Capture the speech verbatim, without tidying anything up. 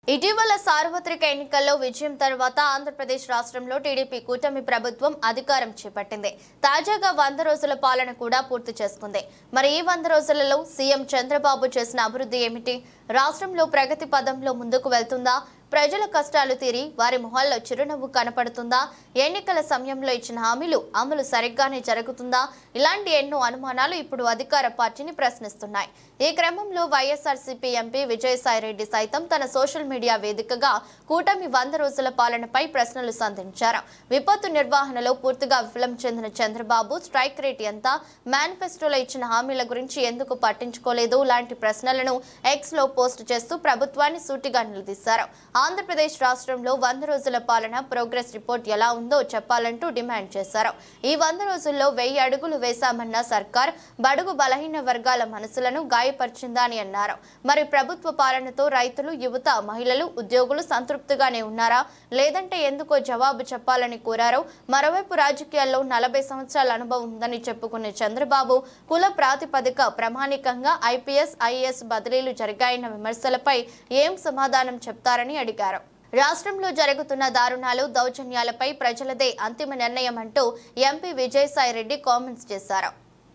ఇటీవల సార్వత్రిక ఎన్నికల్లో విజయం తర్వాత ఆంధ్రప్రదేశ్ రాష్ట్రంలో టీడీపీ కూటమి ప్రభుత్వం అధికారం చేపట్టింది. తాజాగా వంద రోజుల పాలన కూడా పూర్తి చేసుకుంది. మరి ఈ వంద రోజులలో సీఎం చంద్రబాబు చేసిన అభివృద్ధి ఏమిటి? రాష్ట్రంలో ప్రగతి పదంలో ముందుకు వెళ్తుందా? ప్రజల కష్టాలు తీరి వారి మొహాల్లో చిరునవ్వు కనపడుతుందా? ఎన్నికల సమయంలో ఇచ్చిన హామీలు అమలు సరిగ్గానే జరుగుతుందా? ఇలాంటి ఎన్నో అనుమానాలు ఇప్పుడు అధికార పార్టీని ప్రశ్నిస్తున్నాయి. ఈ క్రమంలో వైఎస్ఆర్సీపీ ఎంపీ విజయసాయి రెడ్డి సైతం తన సోషల్ మీడియా వేదికగా కూటమి వంద రోజుల పాలనపై ప్రశ్నలు సంధించారు. విపత్తు నిర్వహణలో పూర్తిగా విఫలం చెందిన చంద్రబాబు స్ట్రైక్ రేట్ ఎంత? మేనిఫెస్టోలో ఇచ్చిన హామీల గురించి ఎందుకు పట్టించుకోలేదు? లాంటి ప్రశ్నలను ఎక్స్ లో పోస్ట్ చేస్తూ ప్రభుత్వాన్ని సూటిగా నిలదీశారు. ఆంధ్రప్రదేశ్ రాష్ట్రంలో వంద రోజుల పాలన ప్రోగ్రెస్ రిపోర్ట్ ఎలా ఉందో చెప్పాలంటూ డిమాండ్ చేశారు. ఈ వంద రోజుల్లో వెయ్యి అడుగులు వేశామన్న సర్కార్ బడుగు బలహీన వర్గాల మనసులను గాయపరిచిందా అని అన్నారు. మరి ప్రభుత్వ పాలనతో రైతులు, యువత, మహిళలు, ఉద్యోగులు సంతృప్తిగానే ఉన్నారా? లేదంటే ఎందుకో జవాబు చెప్పాలని కోరారు. మరోవైపు రాజకీయాల్లో నలభై సంవత్సరాల అనుభవం ఉందని చెప్పుకునే చంద్రబాబు కుల ప్రాతిపదిక ప్రామాణికంగా ఐపీఎస్, ఐఏఎస్ బదిలీలు జరిగాయన్న విమర్శలపై ఏం సమాధానం చెప్తారని అడిగారు. రాష్ట్రంలో జరుగుతున్న దారుణాలు, దౌర్జన్యాలపై ప్రజలదే అంతిమ నిర్ణయం అంటూ ఎంపీ విజయసాయి రెడ్డి కామెంట్స్ చేశారు.